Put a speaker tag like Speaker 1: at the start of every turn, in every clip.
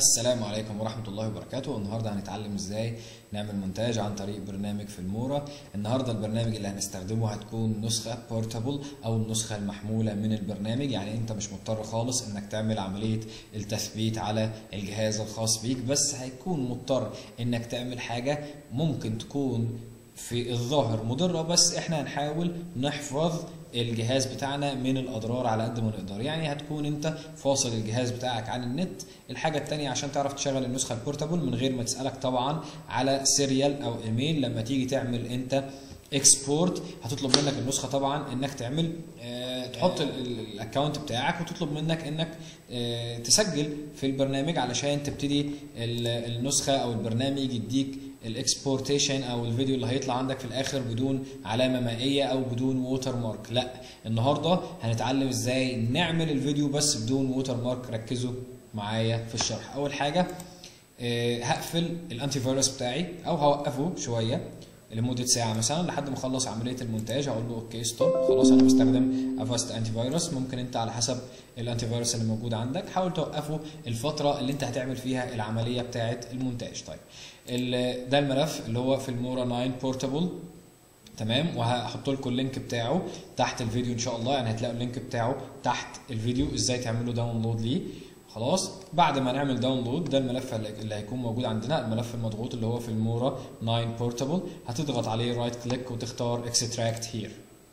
Speaker 1: السلام عليكم ورحمة الله وبركاته. النهاردة هنتعلم ازاي نعمل مونتاج عن طريق برنامج فيلمورا. النهاردة البرنامج اللي هنستخدمه هتكون نسخة بورتابل او النسخة المحمولة من البرنامج، يعني انت مش مضطر خالص انك تعمل عملية التثبيت على الجهاز الخاص بيك، بس هيكون مضطر انك تعمل حاجة ممكن تكون في الظاهر مضرة، بس احنا هنحاول نحفظ الجهاز بتاعنا من الاضرار على قد ما نقدر. يعني هتكون انت فاصل الجهاز بتاعك عن النت. الحاجة التانية عشان تعرف تشغل النسخة البورتابل من غير ما تسألك طبعا على سيريال او ايميل، لما تيجي تعمل انت اكسبورت هتطلب منك النسخة طبعا انك تعمل تحط الاكونت بتاعك، وتطلب منك انك تسجل في البرنامج علشان تبتدي النسخة او البرنامج يديك الاكسبورتيشن او الفيديو اللي هيطلع عندك في الاخر بدون علامة مائية او بدون ووتر مارك. لا، النهاردة هنتعلم ازاي نعمل الفيديو بس بدون ووتر مارك. ركزوا معايا في الشرح. اول حاجة هقفل الانتي فيروس بتاعي او هوقفه شوية لمدة ساعة مثلا لحد ما اخلص عملية المونتاج. هقول له اوكي ستوب، خلاص انا بستخدم افاست انتي فيروس. ممكن انت على حسب الانتي فيروس اللي موجود عندك حاول توقفه الفترة اللي انت هتعمل فيها العملية بتاعة المونتاج. طيب ده الملف اللي هو فيلمورا 9 بورتابل، تمام، وهحط لكم اللينك بتاعه تحت الفيديو ان شاء الله. يعني هتلاقوا اللينك بتاعه تحت الفيديو ازاي تعملوا داونلود ليه. خلاص بعد ما نعمل داونلود ده الملف اللي هيكون موجود عندنا، الملف المضغوط اللي هو فيلمورا 9 بورتابل. هتضغط عليه رايت كليك وتختار اكستراكت هير.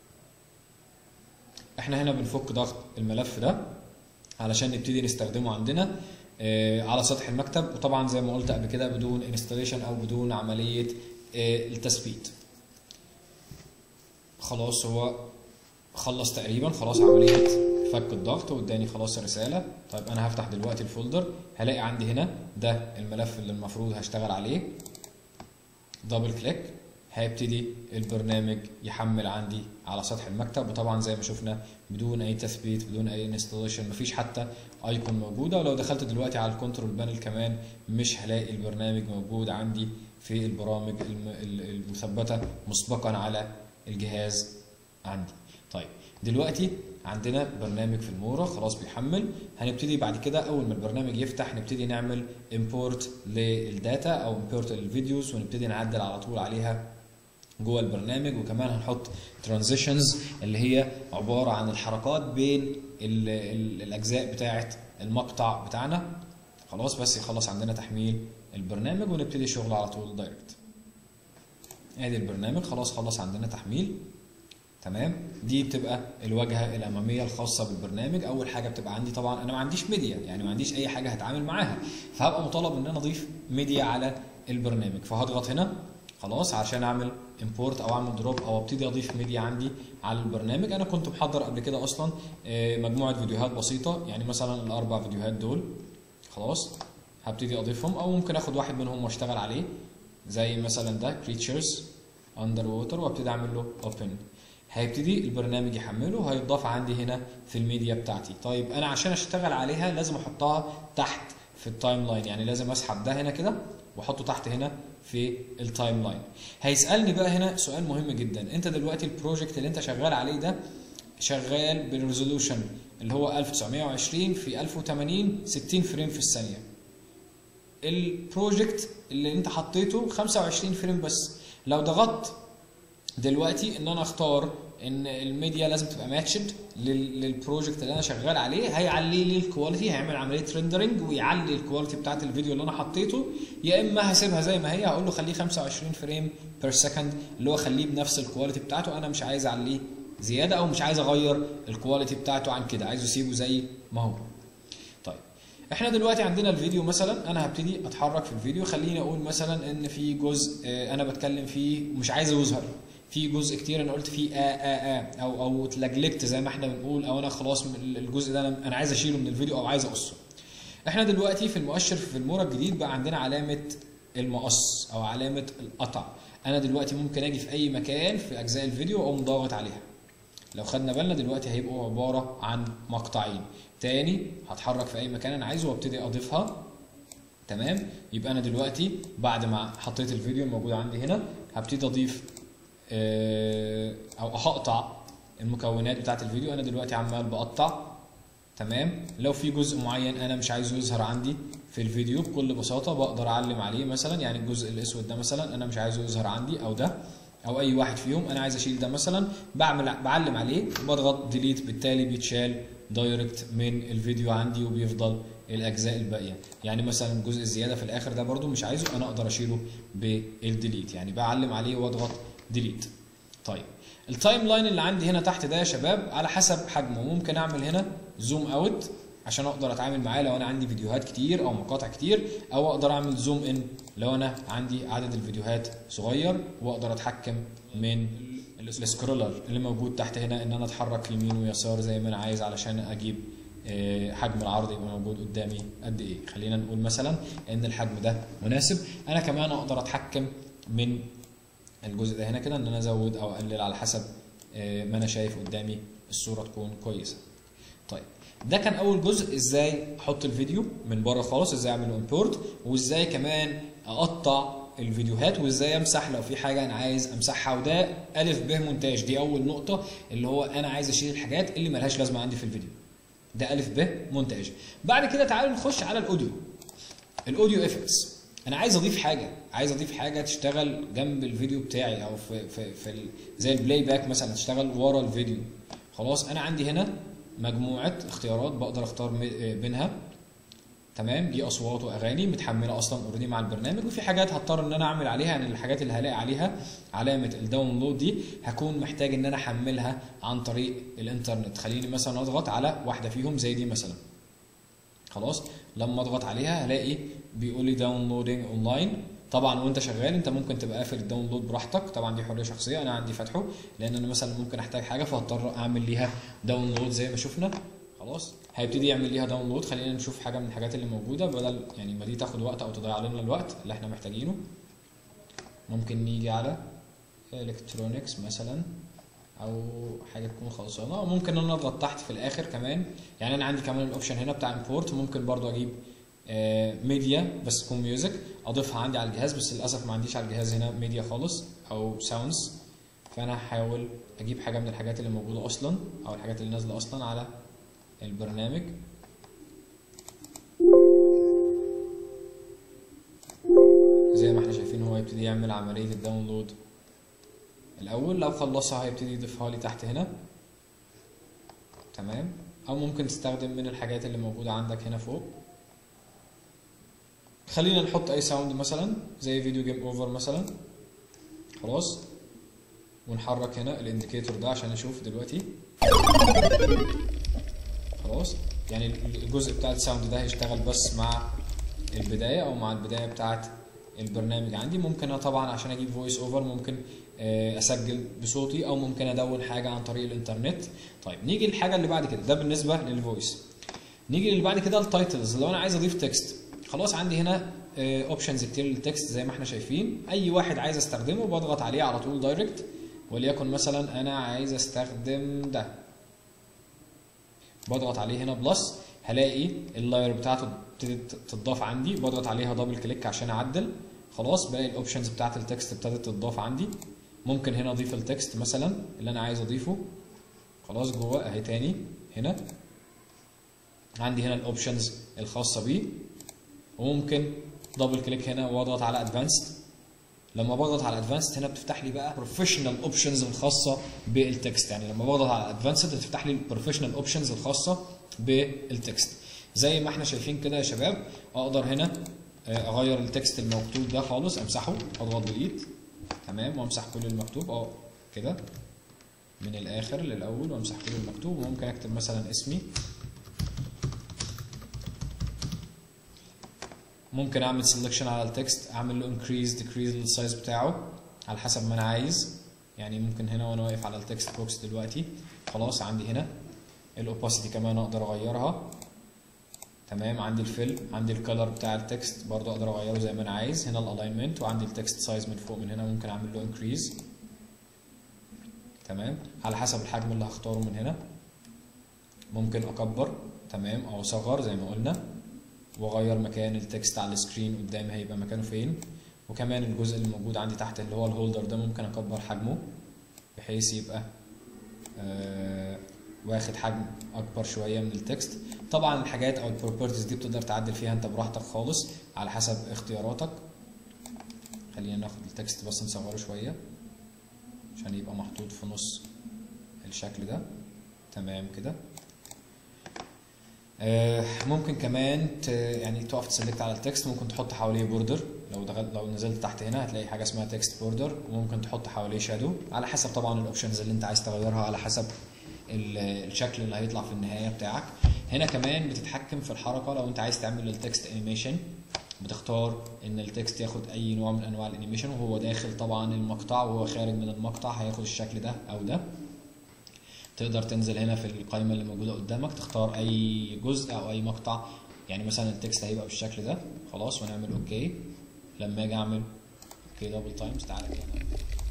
Speaker 1: احنا هنا بنفك ضغط الملف ده علشان نبتدي نستخدمه عندنا على سطح المكتب، وطبعا زي ما قلت قبل كده بدون انستليشن او بدون عمليه التثبيت. خلاص هو خلص تقريبا، خلاص عمليه فك الضغط واداني خلاص الرساله. طيب انا هفتح دلوقتي الفولدر، هلاقي عندي هنا ده الملف اللي المفروض هشتغل عليه. دبل كليك هيبتدي البرنامج يحمل عندي على سطح المكتب، وطبعا زي ما شفنا بدون اي تثبيت بدون اي انستليشن، مفيش حتى ايكون موجوده. ولو دخلت دلوقتي على الكنترول بانل كمان مش هلاقي البرنامج موجود عندي في البرامج المثبته مسبقا على الجهاز عندي. طيب دلوقتي عندنا برنامج فيلمورا خلاص بيحمل. هنبتدي بعد كده اول ما البرنامج يفتح نبتدي نعمل امبورت للداتا او امبورت للفيديوز، ونبتدي نعدل على طول عليها جوه البرنامج. وكمان هنحط ترانزيشنز اللي هي عباره عن الحركات بين الاجزاء بتاعه المقطع بتاعنا. خلاص بس يخلص عندنا تحميل البرنامج ونبتدي شغل على طول دايركت. ادي البرنامج خلاص خلص عندنا تحميل، تمام. دي بتبقى الواجهه الاماميه الخاصه بالبرنامج. اول حاجه بتبقى عندي طبعا انا ما عنديش ميديا، يعني ما عنديش اي حاجه هتعامل معاها، فهبقى مطالب ان انا اضيف ميديا على البرنامج. فهضغط هنا خلاص عشان اعمل امبورت او اعمل دروب او ابتدي اضيف ميديا عندي على البرنامج. انا كنت محضر قبل كده اصلا مجموعه فيديوهات بسيطه، يعني مثلا الاربع فيديوهات دول خلاص هبتدي اضيفهم، او ممكن اخد واحد منهم واشتغل عليه زي مثلا ده كريتشرز اندر ووتر، وابتدي اعمل له اوبن. هيبتدي البرنامج يحمله وهيتضاف عندي هنا في الميديا بتاعتي. طيب انا عشان اشتغل عليها لازم احطها تحت في التايم لاين، يعني لازم اسحب ده هنا كده واحطه تحت هنا في التايم لاين. هيسالني بقى هنا سؤال مهم جدا، انت دلوقتي البروجكت اللي انت شغال عليه ده شغال بالريزولوشن اللي هو 1920 في 1080 60 فريم في الثانيه. البروجكت اللي انت حطيته 25 فريم بس. لو ضغطت دلوقتي ان انا اختار ان الميديا لازم تبقى ماتشد للبروجكت اللي انا شغال عليه، هيعلي لي الكواليتي، هيعمل عمليه ريندرنج ويعلي الكواليتي بتاعت الفيديو اللي انا حطيته. يا اما هسيبها زي ما هي، هقول له خليه 25 فريم بير سكند اللي هو خليه بنفس الكواليتي بتاعته، انا مش عايز اعليه زياده او مش عايز اغير الكواليتي بتاعته عن كده، عايزه اسيبه زي ما هو. طيب احنا دلوقتي عندنا الفيديو مثلا، انا هبتدي اتحرك في الفيديو. خليني اقول مثلا ان في جزء انا بتكلم فيه ومش عايزه يظهر، في جزء كتير انا قلت فيه او اتلجلجت زي ما احنا بنقول، او انا خلاص الجزء ده انا عايز اشيله من الفيديو او عايز اقصه. احنا دلوقتي في المؤشر في المورا الجديد بقى عندنا علامه المقص او علامه القطع. انا دلوقتي ممكن اجي في اي مكان في اجزاء الفيديو واقوم ضاغط عليها. لو خدنا بالنا دلوقتي هيبقوا عباره عن مقطعين. تاني هتحرك في اي مكان انا عايزه وابتدي اضيفها، تمام. يبقى انا دلوقتي بعد ما حطيت الفيديو الموجود عندي هنا هبتدي اضيف او هقطع المكونات بتاعت الفيديو. انا دلوقتي عمال بقطع تمام. لو في جزء معين انا مش عايزه يظهر عندي في الفيديو بكل بساطه بقدر اعلم عليه مثلا، يعني الجزء الاسود ده مثلا انا مش عايزه يظهر عندي، او ده او اي واحد فيهم انا عايز اشيل ده مثلا، بعلم عليه وبضغط ديليت، بالتالي بيتشال دايركت من الفيديو عندي وبيفضل الاجزاء الباقيه. يعني مثلا الجزء الزياده في الاخر ده برده مش عايزه، انا اقدر اشيله بالديليت، يعني بعلم عليه واضغط ديليت. طيب التايم لاين اللي عندي هنا تحت ده يا شباب على حسب حجمه، ممكن اعمل هنا زوم اوت عشان اقدر اتعامل معاه لو انا عندي فيديوهات كتير او مقاطع كتير، او اقدر اعمل زوم ان لو انا عندي عدد الفيديوهات صغير، واقدر اتحكم من السكرولر اللي موجود تحت هنا ان انا اتحرك يمين ويسار زي ما انا عايز علشان اجيب حجم العرض يبقى موجود قدامي قد ايه. خلينا نقول مثلا ان الحجم ده مناسب. انا كمان اقدر اتحكم من الجزء ده هنا كده ان انا ازود او اقلل على حسب ما انا شايف قدامي الصوره تكون كويسه. طيب ده كان اول جزء، ازاي احط الفيديو من بره خالص، ازاي اعمل امبورت، وازاي كمان اقطع الفيديوهات، وازاي امسح لو في حاجه انا عايز امسحها. وده الف ب مونتاج، دي اول نقطه اللي هو انا عايز اشيل الحاجات اللي ملهاش لازمه عندي في الفيديو، ده الف ب مونتاج. بعد كده تعالوا نخش على الاوديو. الاوديو افكتس، انا عايز اضيف حاجه، تشتغل جنب الفيديو بتاعي، او في زي البلاي باك مثلا تشتغل ورا الفيديو. خلاص انا عندي هنا مجموعه اختيارات بقدر اختار بينها، تمام. دي اصوات واغاني متحمله اصلا اوريدي مع البرنامج، وفي حاجات هضطر ان انا اعمل عليها، يعني الحاجات اللي هلاقي عليها علامه الداونلود دي هكون محتاج ان انا احملها عن طريق الانترنت. خليني مثلا اضغط على واحده فيهم زي دي مثلا، خلاص لما اضغط عليها هلاقي بيقول لي داونلودنج اونلاين. طبعا وانت شغال انت ممكن تبقى قافل الداونلود براحتك، طبعا دي حريه شخصيه، انا عندي فاتحه لان انا مثلا ممكن احتاج حاجه فهضطر اعمل ليها داونلود زي ما شفنا. خلاص هيبتدي يعمل ليها داونلود. خلينا نشوف حاجه من الحاجات اللي موجوده بدل يعني ما دي تاخد وقت او تضيع لنا الوقت اللي احنا محتاجينه. ممكن نيجي على الكترونكس مثلا او حاجه تكون خلصانه، او ممكن ان انا اضغط تحت في الاخر كمان. يعني انا عندي كمان الاوبشن هنا بتاع امبورت، ممكن برضو اجيب ميديا بس تكون ميوزك اضيفها عندي على الجهاز، بس للاسف ما عنديش على الجهاز هنا ميديا خالص او ساوندز، فانا هحاول اجيب حاجه من الحاجات اللي موجوده اصلا او الحاجات اللي نازله اصلا على البرنامج. زي ما احنا شايفين هو يبتدي يعمل عمليه الداونلود الاول، لو خلصها هيبتدي يضيفها لي تحت هنا، تمام. او ممكن تستخدم من الحاجات اللي موجوده عندك هنا فوق. خلينا نحط اي ساوند مثلا زي فيديو جيم اوفر مثلا، خلاص، ونحرك هنا الانديكيتور ده عشان نشوف دلوقتي. خلاص يعني الجزء بتاع الساوند ده هيشتغل بس مع البدايه او مع البدايه بتاعت البرنامج عندي. ممكن انا طبعا عشان اجيب فويس اوفر ممكن اسجل بصوتي، او ممكن ادون حاجه عن طريق الانترنت. طيب نيجي للحاجه اللي بعد كده، ده بالنسبه للفويس. نيجي اللي بعد كده التايتلز. لو انا عايز اضيف تكست، خلاص عندي هنا اوبشنز كتير للتكست زي ما احنا شايفين، اي واحد عايز استخدمه بضغط عليه على طول دايركت. وليكن مثلا انا عايز استخدم ده، بضغط عليه هنا بلس، هلاقي اللاير بتاعته ابتدت تتضاف عندي، بضغط عليها دبل كليك عشان اعدل. خلاص بلاقي الاوبشنز بتاعت التكست ابتدت تتضاف عندي. ممكن هنا اضيف التكست مثلا اللي انا عايز اضيفه، خلاص جوه اهي تاني هنا عندي هنا الاوبشنز الخاصه بيه. وممكن دبل كليك هنا واضغط على ادفانسد. لما بضغط على ادفانسد هنا بتفتح لي بقى بروفيشنال اوبشنز الخاصه بالتكست، يعني لما بضغط على ادفانسد بتفتح لي البروفيشنال اوبشنز الخاصه بالتكست. زي ما احنا شايفين كده يا شباب، اقدر هنا اغير التكست المكتوب ده خالص، امسحه، اضغط ديليت، تمام، وامسح كل المكتوب كده من الاخر للاول، وامسح كل المكتوب. وممكن اكتب مثلا اسمي، ممكن اعمل سelection على التكست، اعمل له increase decrease السايز بتاعه على حسب ما انا عايز. يعني ممكن هنا وانا واقف على التكست بوكس دلوقتي، خلاص عندي هنا الاوباسيتي كمان اقدر اغيرها، تمام. عندي الفيل، عندي الكالر بتاع التكست برضه اقدر اغيره زي ما انا عايز. هنا الالاينمنت، وعندي التكست سايز من فوق من هنا ممكن اعمل له increase، تمام، على حسب الحجم اللي هختاره من هنا. ممكن اكبر، تمام، او اصغر زي ما قلنا، واغير مكان التكست على السكرين قدامي هيبقى مكانه فين. وكمان الجزء اللي موجود عندي تحت اللي هو الهولدر ده ممكن اكبر حجمه بحيث يبقى واخد حجم اكبر شويه من التكست. طبعا الحاجات او البروبرتيز دي بتقدر تعدل فيها انت براحتك خالص على حسب اختياراتك. خلينا ناخد التكست بس نصغره شويه عشان يبقى محطوط في نص الشكل ده. تمام كده. ممكن كمان يعني تقف تسلكت على التكست، ممكن تحط حواليه بوردر. لو نزلت تحت هنا هتلاقي حاجه اسمها تكست بوردر، وممكن تحط حواليه شادو على حسب طبعا الاوبشنز اللي انت عايز تغيرها على حسب الشكل اللي هيطلع في النهايه بتاعك. هنا كمان بتتحكم في الحركه، لو انت عايز تعمل للتكست انيميشن بتختار ان التكست ياخد اي نوع من انواع الانيميشن، وهو داخل طبعا المقطع وهو خارج من المقطع هياخد الشكل ده او ده. تقدر تنزل هنا في القائمه اللي موجوده قدامك تختار اي جزء او اي مقطع، يعني مثلا التكست هيبقى بالشكل ده خلاص، ونعمل اوكي. لما اجي اعمل اوكي دبل تايمز، تعالى كده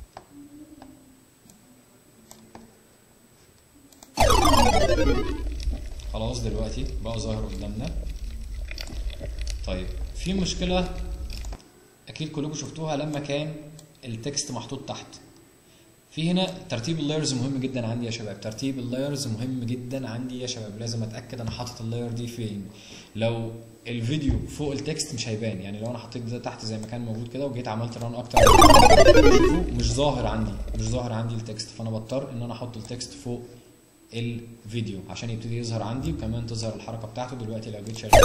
Speaker 1: خلاص دلوقتي بقى ظاهر قدامنا. طيب في مشكله اكيد كلكم شفتوها لما كان التكست محطوط تحت. في هنا ترتيب اللايرز مهم جدا عندي يا شباب، ترتيب اللايرز مهم جدا عندي يا شباب، لازم اتاكد انا حاطط اللاير دي فين. لو الفيديو فوق التكست مش هيبان، يعني لو انا حطيت ده تحت زي ما كان موجود كده وجيت عملت ران اكتر شوفوا مش ظاهر عندي التكست، فانا بضطر ان انا احط التكست فوق الفيديو عشان يبتدي يظهر عندي، وكمان تظهر الحركه بتاعته. دلوقتي لو جيت شغال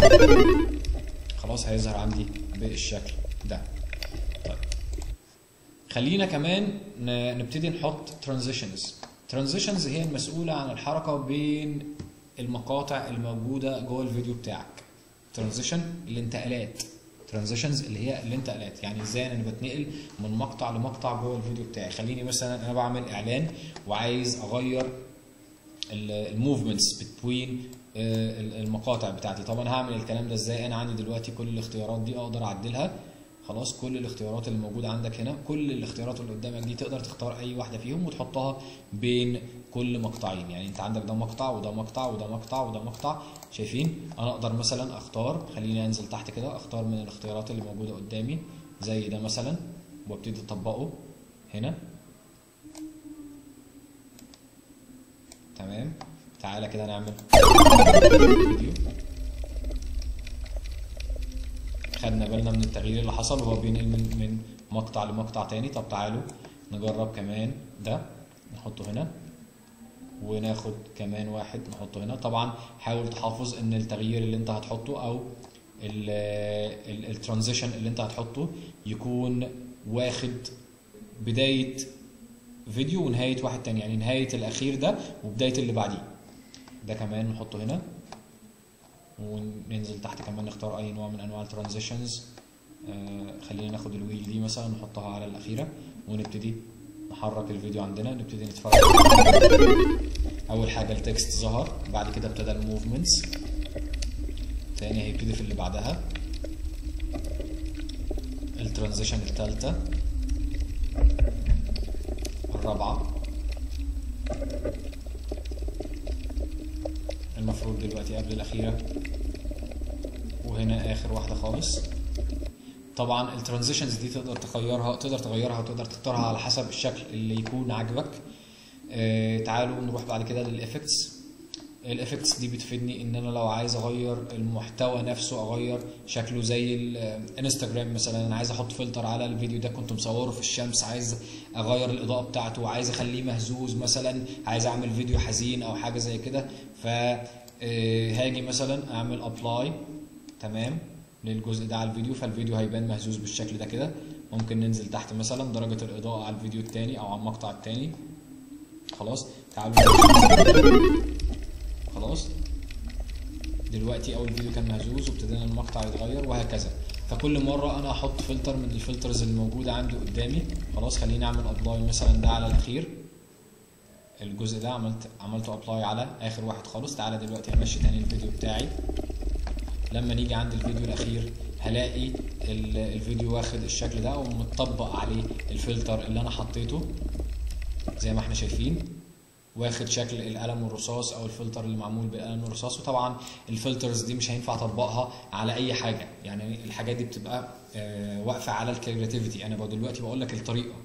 Speaker 1: خلاص هيظهر عندي بالشكل ده. طيب خلينا كمان نبتدي نحط ترانزيشنز هي المسؤوله عن الحركه بين المقاطع الموجوده جوه الفيديو بتاعك. ترانزيشن الانتقالات، ترانزيشنز اللي هي الانتقالات، يعني ازاي انا بتنقل من مقطع لمقطع جوه الفيديو بتاعي. خليني مثلا انا بعمل اعلان وعايز اغير الموفمنتس بتوين المقاطع بتاعتي. طب انا هعمل الكلام ده ازاي؟ انا عندي دلوقتي كل الاختيارات دي اقدر اعدلها خلاص. كل الاختيارات اللي موجوده عندك هنا، كل الاختيارات اللي قدامك دي تقدر تختار اي واحده فيهم وتحطها بين كل مقطعين. يعني انت عندك ده مقطع وده مقطع وده مقطع وده مقطع، شايفين؟ انا اقدر مثلا اختار، خليني انزل تحت كده، اختار من الاختيارات اللي موجوده قدامي زي ده مثلا وابتدي اطبقه هنا. تمام. تعالى كده نعمل فيديو. خدنا بالنا من التغيير اللي حصل وهو بينقل من مقطع لمقطع تاني. طب تعالوا نجرب كمان ده، نحطه هنا وناخد كمان واحد نحطه هنا. طبعا حاول تحافظ ان التغيير اللي انت هتحطه او الترانزيشن اللي انت هتحطه يكون واخد بداية فيديو ونهاية واحد تاني، يعني نهاية الاخير ده وبداية اللي بعديه. ده كمان نحطه هنا، وننزل تحت كمان نختار اي نوع من انواع الترانزيشنز. خلينا ناخد الويل دي مثلا نحطها على الاخيره ونبتدي نحرك الفيديو عندنا، نبتدي نتفرج. اول حاجه التكست ظهر، بعد كده ابتدى الموفمنتس، تاني هيبتدي في اللي بعدها الترانزيشن الثالثه، الرابعه، المفروض دلوقتي قبل الاخيره، وهنا اخر واحده خالص. طبعا الترانزيشنز دي تقدر تغيرها وتقدر تختارها على حسب الشكل اللي يكون عاجبك. تعالوا نروح بعد كده للافكتس. الافكتس دي بتفيدني ان انا لو عايز اغير المحتوى نفسه، اغير شكله زي الانستجرام مثلا، انا عايز احط فلتر على الفيديو ده كنت مصوره في الشمس، عايز اغير الاضاءه بتاعته، عايز اخليه مهزوز مثلا، عايز اعمل فيديو حزين او حاجه زي كده، فهاجي مثلا اعمل ابلاي تمام للجزء ده على الفيديو، فالفيديو هيبان مهزوز بالشكل ده كده. ممكن ننزل تحت مثلا درجه الاضاءه على الفيديو الثاني او على المقطع الثاني. خلاص تعالوا خلاص دلوقتي اول فيديو كان مهزوز وابتدينا المقطع يتغير وهكذا. فكل مره انا احط فلتر من الفلترز اللي موجوده عندي قدامي. خلاص خليني اعمل ابلاي مثلا ده على الاخير، الجزء ده عملته ابلاي على اخر واحد خالص. تعالى دلوقتي امشي تاني الفيديو بتاعي. لما نيجي عند الفيديو الاخير هلاقي الفيديو واخد الشكل ده ومتطبق عليه الفلتر اللي انا حطيته زي ما احنا شايفين، واخد شكل القلم الرصاص او الفلتر اللي معمول بالقلم الرصاص. وطبعا الفلترز دي مش هينفع اطبقها على اي حاجه، يعني الحاجات دي بتبقى واقفه على الكرياتيفيتي. انا دلوقتي بقول لك الطريقه،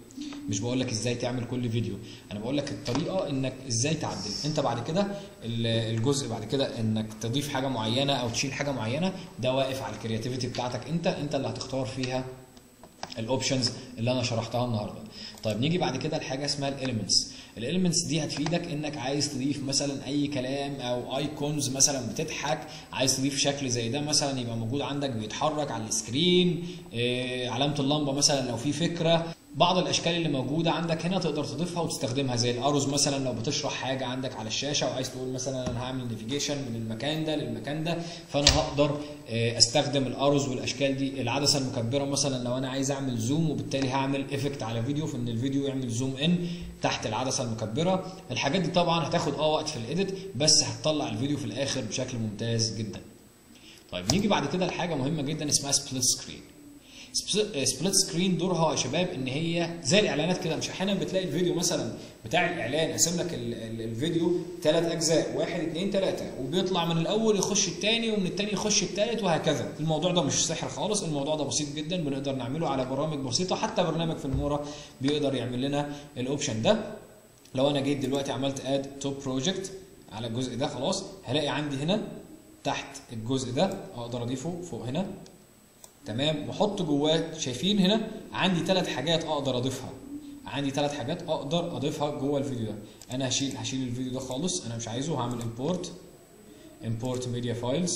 Speaker 1: مش بقول لك ازاي تعمل كل فيديو، انا بقول لك الطريقه انك ازاي تعدل. انت بعد كده الجزء بعد كده انك تضيف حاجه معينه او تشيل حاجه معينه، ده واقف على الكرياتيفيتي بتاعتك انت اللي هتختار فيها الاوبشنز اللي انا شرحتها النهارده. طيب نيجي بعد كده لحاجه اسمها الاليمنتس. الاليمنتس دي هتفيدك انك عايز تضيف مثلا اي كلام او ايكونز مثلا بتضحك، عايز تضيف شكل زي ده مثلا يبقى موجود عندك بيتحرك على السكرين، علامه اللمبه مثلا لو في فكره. بعض الاشكال اللي موجوده عندك هنا تقدر تضيفها وتستخدمها، زي الاروز مثلا لو بتشرح حاجه عندك على الشاشه وعايز تقول مثلا انا هعمل نافيجيشن من المكان ده للمكان ده، فانا هقدر استخدم الاروز والاشكال دي. العدسه المكبره مثلا لو انا عايز اعمل زوم وبالتالي هعمل افكت على فيديو في ان الفيديو يعمل زوم ان تحت العدسه المكبره. الحاجات دي طبعا هتاخد وقت في الايديت، بس هتطلع الفيديو في الاخر بشكل ممتاز جدا. طيب نيجي بعد كده لحاجه مهمه جدا اسمها سبليت سكرين. سبليت سكرين دورها يا شباب ان هي زي الاعلانات كده. مش احيانا بتلاقي الفيديو مثلا بتاع الاعلان قاسم لك الفيديو 3 اجزاء، 1 2 3، وبيطلع من الاول يخش الثاني ومن الثاني يخش الثالث وهكذا. الموضوع ده مش سحر خالص، الموضوع ده بسيط جدا، بنقدر نعمله على برامج بسيطه، حتى برنامج فيلمورا بيقدر يعمل لنا الاوبشن ده. لو انا جيت دلوقتي عملت اد توب بروجكت على الجزء ده، خلاص هلاقي عندي هنا تحت الجزء ده اقدر اضيفه فوق هنا، تمام، واحط جواه. شايفين هنا عندي 3 حاجات اقدر اضيفها، عندي 3 حاجات اقدر اضيفها جوه الفيديو ده. انا هشيل الفيديو ده خالص، انا مش عايزه، هعمل import media files،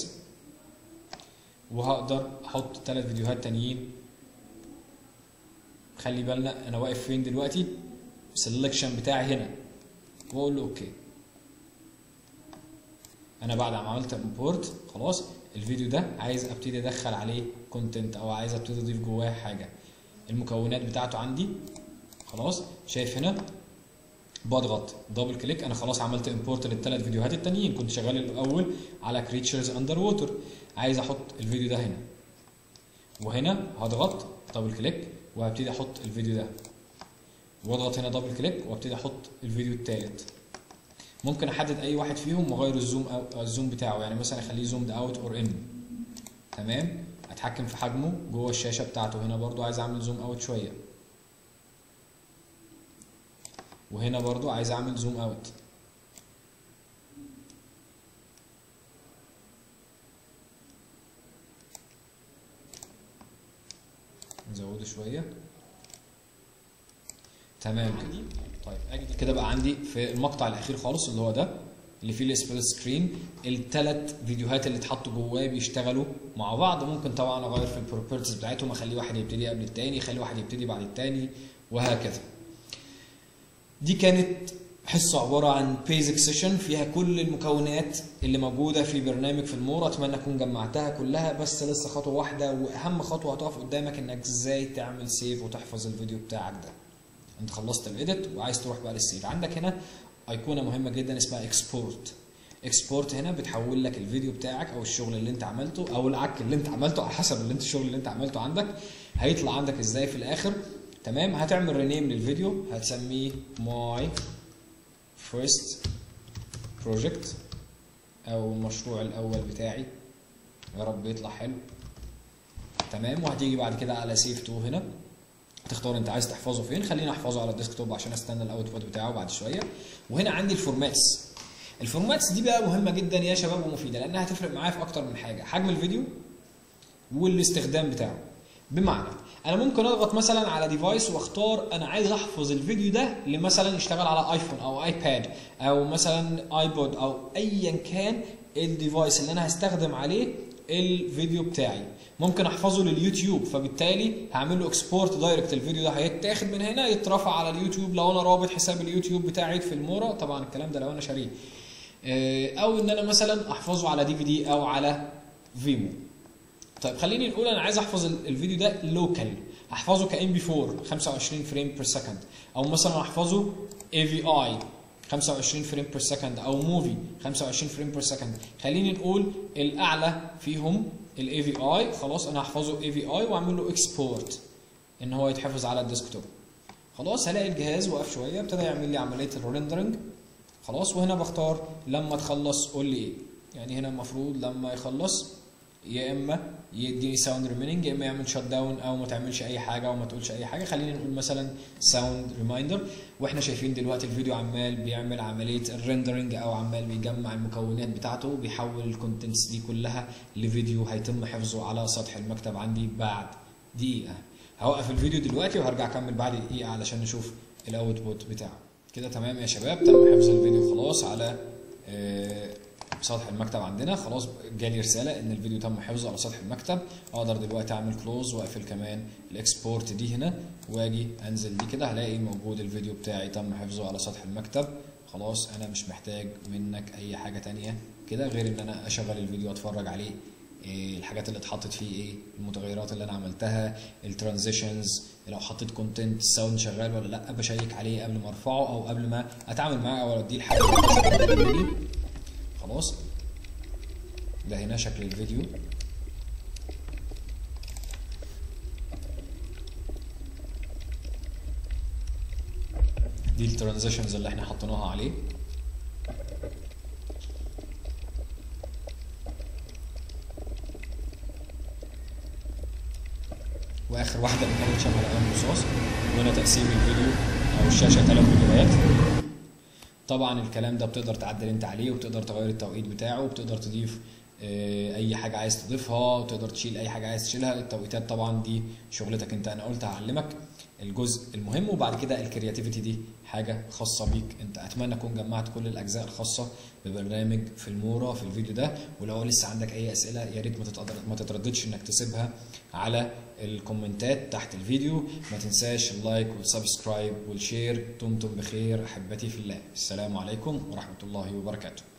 Speaker 1: وهقدر احط 3 فيديوهات تانيين. خلي بالنا انا واقف فين دلوقتي، السلكشن بتاعي هنا، واقول له اوكي. انا بعد ما عملت import خلاص الفيديو ده عايز ابتدي ادخل عليه كونتنت او عايز ابتدي اضيف جواه حاجه. المكونات بتاعته عندي خلاص، شايف هنا بضغط دبل كليك، انا خلاص عملت امبورت لل3 فيديوهات التانيين. كنت شغال الاول على كريتشرز اندر ووتر، عايز احط الفيديو ده هنا، وهنا هضغط دبل كليك وهبتدي احط الفيديو ده، واضغط هنا دبل كليك وابتدي احط الفيديو الثالث. ممكن احدد اي واحد فيهم واغير الزوم او الزوم بتاعه، يعني مثلا اخليه زومد اوت اور ان، تمام. اتحكم في حجمه جوه الشاشه بتاعته. هنا برضو عايز اعمل زوم اوت شويه، وهنا برضو عايز اعمل زوم اوت. نزوده شويه، تمام كده. طيب اجي كده بقى عندي في المقطع الاخير خالص اللي هو ده اللي فيه السبليت سكرين، ال3 فيديوهات اللي اتحطوا جواه بيشتغلوا مع بعض. ممكن طبعا اغير في البروبرتيز بتاعتهم، اخلي واحد يبتدي قبل الثاني، اخلي واحد يبتدي بعد الثاني، وهكذا. دي كانت حصه عباره عن بيزك سيشن فيها كل المكونات اللي موجوده في برنامج فيلمورا. اتمنى اكون جمعتها كلها، بس لسه خطوه واحده واهم خطوه هتقف قدامك، انك ازاي تعمل سيف وتحفظ الفيديو بتاعك ده. انت خلصت الايديت وعايز تروح بقى للسيف. عندك هنا ايقونه مهمه جدا اسمها اكسبورت. اكسبورت هنا بتحول لك الفيديو بتاعك او الشغل اللي انت عملته او العك اللي انت عملته على حسب الشغل اللي انت عملته عندك هيطلع عندك ازاي في الاخر، تمام. هتعمل رينيم للفيديو، هتسميه ماي فيرست بروجكت او المشروع الاول بتاعي، يا رب يطلع حلو، تمام. وهتيجي بعد كده على سيف تو، هنا تختار انت عايز تحفظه فين. خليني احفظه على الديسكتوب عشان استنى الاوتبوت بتاعه بعد شويه. وهنا عندي الفورماتس. الفورماتس دي بقى مهمه جدا يا شباب ومفيده، لانها هتفرق معايا في اكتر من حاجه: حجم الفيديو والاستخدام بتاعه. بمعنى انا ممكن اضغط مثلا على ديفايس واختار انا عايز احفظ الفيديو ده لمثلا يشتغل على ايفون او ايباد او مثلا ايبود او ايا كان الديفايس اللي انا هستخدم عليه الفيديو بتاعي. ممكن احفظه لليوتيوب، فبالتالي هعمل له اكسبورت دايركت. الفيديو ده هيتاخد من هنا يترفع على اليوتيوب لو انا رابط حساب اليوتيوب بتاعي في المورا، طبعا الكلام ده لو انا شاريه. او ان انا مثلا احفظه على DVD او على فيمو. طيب خليني نقول انا عايز احفظ الفيديو ده لوكال، احفظه كMP4 25 فريم بير سكند، او مثلا احفظه AVI 25 فريم بير سكند، او موفي 25 فريم بير سكند. خليني نقول الاعلى فيهم AVI، خلاص انا هحفظه AVI واعمل له اكسبورت ان هو يتحفظ على الديسكتوب. خلاص هلاقي الجهاز وقف شويه ابتدى يعمل لي عمليه الريندرنج، خلاص. وهنا بختار لما تخلص قول لي ايه، يعني هنا المفروض لما يخلص يا اما يديني ساوند ريميننج، يا اما يعمل شات داون او ما تعملش اي حاجه او ما تقولش اي حاجه. خلينا نقول مثلا ساوند ريمايندر. واحنا شايفين دلوقتي الفيديو عمال بيعمل عمليه الريندرنج او عمال بيجمع المكونات بتاعته، بيحول الكونتنتس دي كلها لفيديو هيتم حفظه على سطح المكتب عندي بعد دقيقه. هوقف الفيديو دلوقتي وهرجع اكمل بعد دقيقه علشان نشوف الاوتبوت بتاعه. كده تمام يا شباب، تم حفظ الفيديو خلاص على سطح المكتب عندنا. خلاص جالي رساله ان الفيديو تم حفظه على سطح المكتب. اقدر دلوقتي اعمل كلوز واقفل كمان الاكسبورت دي هنا، واجي انزل دي كده هلاقي موجود الفيديو بتاعي تم حفظه على سطح المكتب. خلاص انا مش محتاج منك اي حاجه تانية كده غير ان انا اشغل الفيديو واتفرج عليه. الحاجات اللي اتحطت فيه ايه، المتغيرات اللي انا عملتها، الترانزيشنز، لو حطيت كونتنت الساوند شغال ولا لا، بشيك عليه قبل ما ارفعه او قبل ما اتعامل معاه او اديه لحد. خلاص ده هنا شكل الفيديو. دي الترانزيشنز اللي احنا حطيناها عليه. واخر واحده كانت شبه القلم الرصاص. وهنا تقسيم الفيديو او الشاشه 3 فيديوهات. طبعا الكلام ده بتقدر تعدل انت عليه، وبتقدر تغير التوقيت بتاعه، وبتقدر تضيف اي حاجه عايز تضيفها، وتقدر تشيل اي حاجه عايز تشيلها. التوقيتات طبعا دي شغلتك انت، انا قلت هعلمك الجزء المهم، وبعد كده الكرياتيفيتي دي حاجه خاصه بيك انت. اتمنى اكون جمعت كل الاجزاء الخاصه ببرنامج فيلمورا في الفيديو ده. ولو لسه عندك اي اسئله يا ريت ما تترددش انك تسيبها على الكومنتات تحت الفيديو. ما تنساش اللايك والسبسكرايب والشير. دمتم بخير احبتي في الله. السلام عليكم ورحمه الله وبركاته.